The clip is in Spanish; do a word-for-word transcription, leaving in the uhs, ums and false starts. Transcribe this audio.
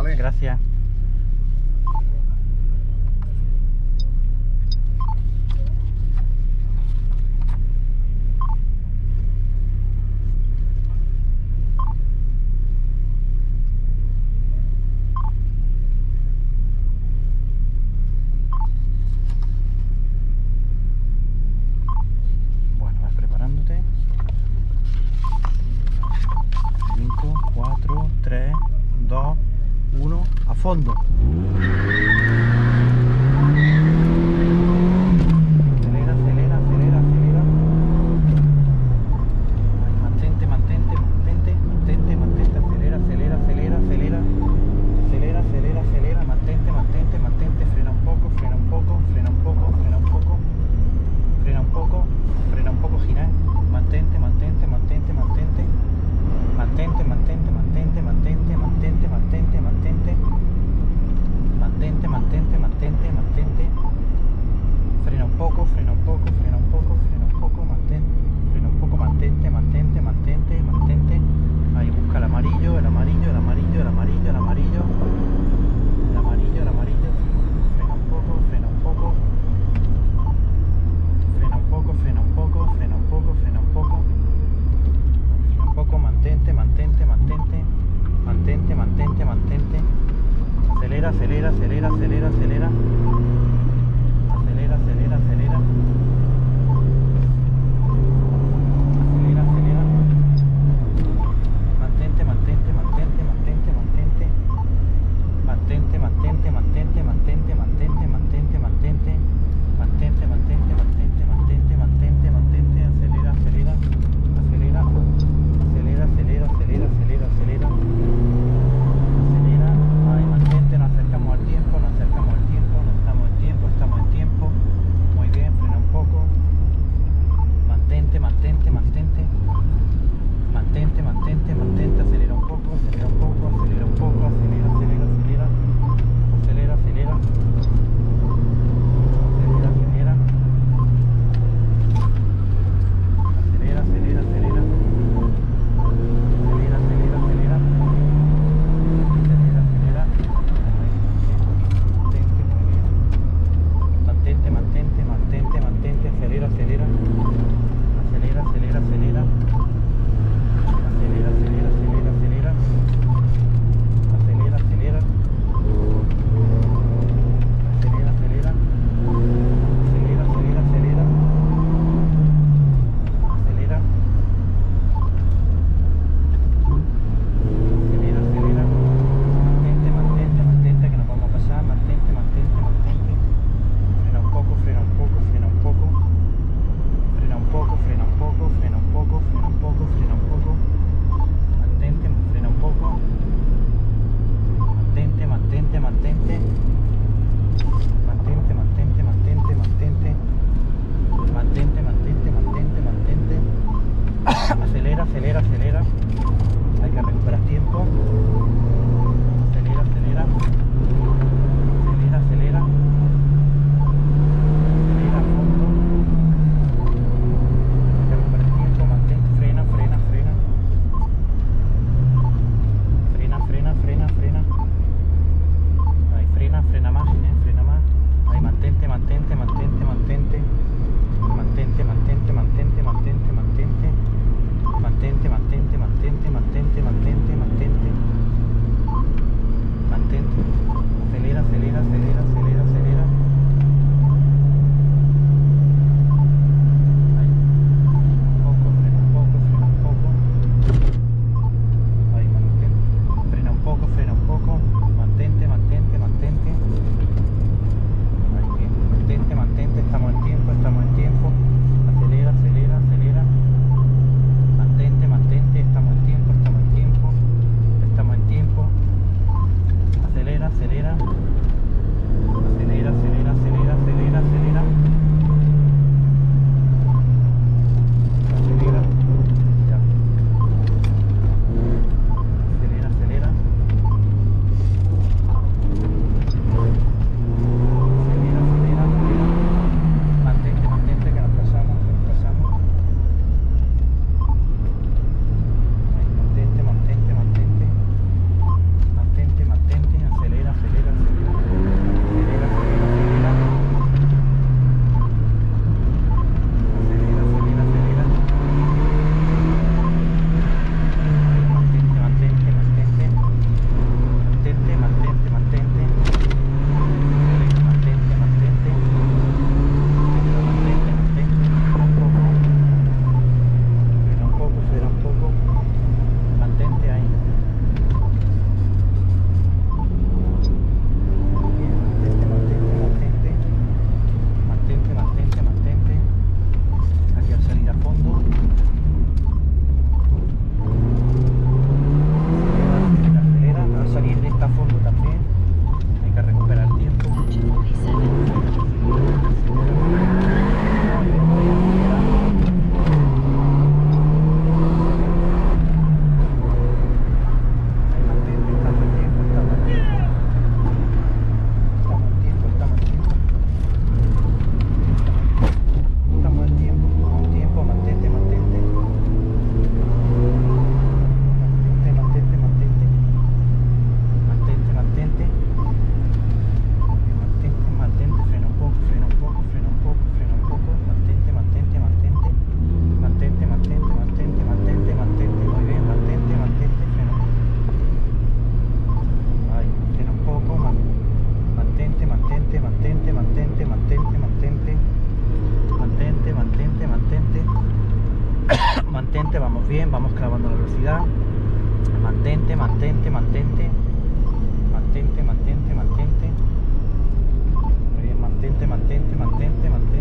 Pues gracias. Bueno, vas preparándote. cinco, cuatro, tres, dos, uno, a fondo. Acelera, acelera, acelera, acelera. Ahí, mantente, mantente, mantente, mantente, mantente, acelera, acelera, acelera, acelera. Acelera, acelera, acelera, mantente, mantente, mantente, frena un poco, frena un poco, frena un poco, frena un poco, frena un poco, frena un poco, gira. Mantente, mantente, mantente, mantente. Mantente, mantente, mantente, mantente, mantente, mantente, mantente. Mantente, mantente, mantente, mantente. Frena un poco, frena un poco, frena un poco, frena un poco, mantente. Frena un poco, mantente, mantente, mantente, mantente. Ahí busca el amarillo, el amarillo, el amarillo, el amarillo, el amarillo. El amarillo, el amarillo. Frena un poco, frena un poco. Frena un poco, frena un poco, frena un poco, frena un poco. Frena un poco, mantente, mantente, mantente. Mantente, mantente, mantente. Acelera, acelera, acelera, acelera, acelera. Acelera, acelera, acelera. Acelera, acelera. Mantente, mantente, mantente, mantente, mantente. Mantente, mantente, mantente, mantente, mantente, mantente, mantente. Mantente, mantente, mantente, mantente, mantente, mantente. Acelera, acelera. Acelera. Acelera, acelera, acelera, acelera, acelera. Acelera. Ahí, mantente, nos acercamos al tiempo, nos acercamos al tiempo, no estamos en tiempo, estamos en tiempo. Muy bien, frena un poco. Mantente, mantente, mantente. Mantente, mantente, mantente, acelera un poco, acelera un poco, acelera un poco, acelera, acelera, acelera. Acelera, acelera. Acelera, acelera. Acelera, acelera, acelera. Acelera, acelera, acelera. Acelera, acelera. Mantente, muy bien. Mantente, mantente, mantente, mantente, acelera, acelera. Acelera, acelera, acelera. Acelera, acelera, acelera, acelera. Acelera, acelera. Acelera, acelera. Acelera, acelera, acelera. Acelera. Acelera, acelera. Mantente, mantente, mantente, que nos vamos a pasar. Mantente, mantente, mantente. Frena un poco, frena un poco, frena un poco. Frena un poco, frena un poco, frena un poco. mantente, vamos bien, vamos clavando la velocidad. Mantente, mantente, mantente. Mantente, mantente, mantente. Muy bien, mantente, mantente, mantente, mantente.